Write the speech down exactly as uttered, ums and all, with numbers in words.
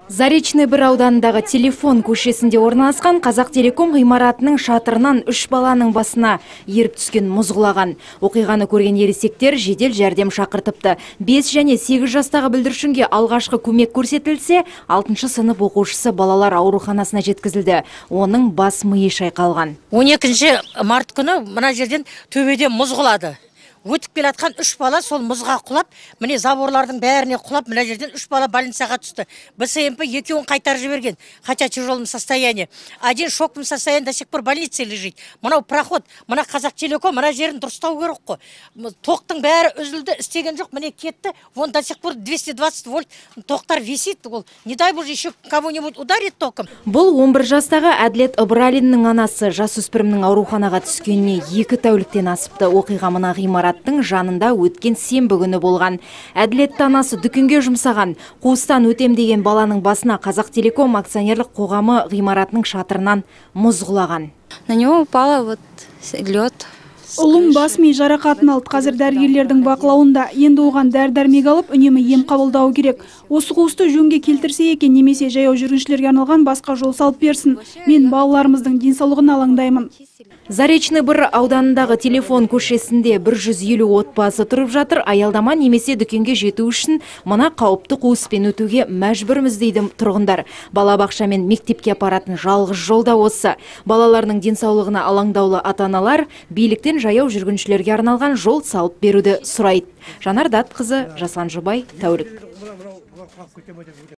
Заречный бір ауданындағы телефон көшесінде орналасқан Қазақтелеком ғимаратының шатырынан үш баланың басына еріп түскен мұз құлаған. Оқиғаны көрген ересектер жедел жәрдем шақыртыпты. бес және сегіз жастағы бүлдіршінге алғашқы көмек көрсетілсе, алтыншы сынып оқушысы балалар ауруханасына жеткізілді. Оның бас миы шайқалған. он екінші март күні мына жерден төбеден мұз құлады. Өтіп келатқан үш бала сол мұзға құлап, міне заборлардың бәріне құлап, мына жерден үш бала больницаға түсті. БСМП екеуін қайтарып жіберген, хотя тяжелом состоянии. Один в шоковом состоянии до сих пор в больнице лежит. Мынау проход, мына Қазақтелеком, мына жерін дұрыстау керек қой. Тоқтың бәрі үзілді, істеген жоқ, міне кетті. Вон до сих пор двести двадцать вольт тоқтар висит. Ол не дай боже еще кого-нибудь ударит током. Бұл он бір жастағы Әділет Ыбыралиннің анасы жасөспірімнің ауруханаға түскеніне екі тәуліктен асыпты. Оқиға мына ғимарат жанында өткен сенбі күні болған. Әділетті анасы дүкенге жұмсаған қуыстан өтем деген баланың басына Қазақтелеком акционерлік қоғамы ғимаратының шатырынан мұз құлаған. На него упала вот лед. Ұлым бас ми жарақатын алды. Қазір дәрігерлердің бақылауында. Енді оған дәрі-дәрмек алып, үнемі ем қабылдау керек. Осы қуысты жөнге келтірсе екен, немесе жаяу жүргіншілерге арналған басқа жол салып берсін. Мен балаларымыздың денсаулығына алаңдаймын. Заречный бір ауданындағы телефон көшесінде бір жүз елу отбасы тұрып жатыр. Аялдама немесе дүкенге жету үшін мына қауіпті қуыспен өтуге мәжбүрміз дейді тұрғындар. Балабақша мен мектепке апаратын жалғыз жолда осы. Балаларының денсаулығына алаңдаулы ата-аналар биліктен жаяу жүргіншілерге арналған жол салып беруді сұрайды. Жанар Датқызы, Жасан Жұбай, Тәулік.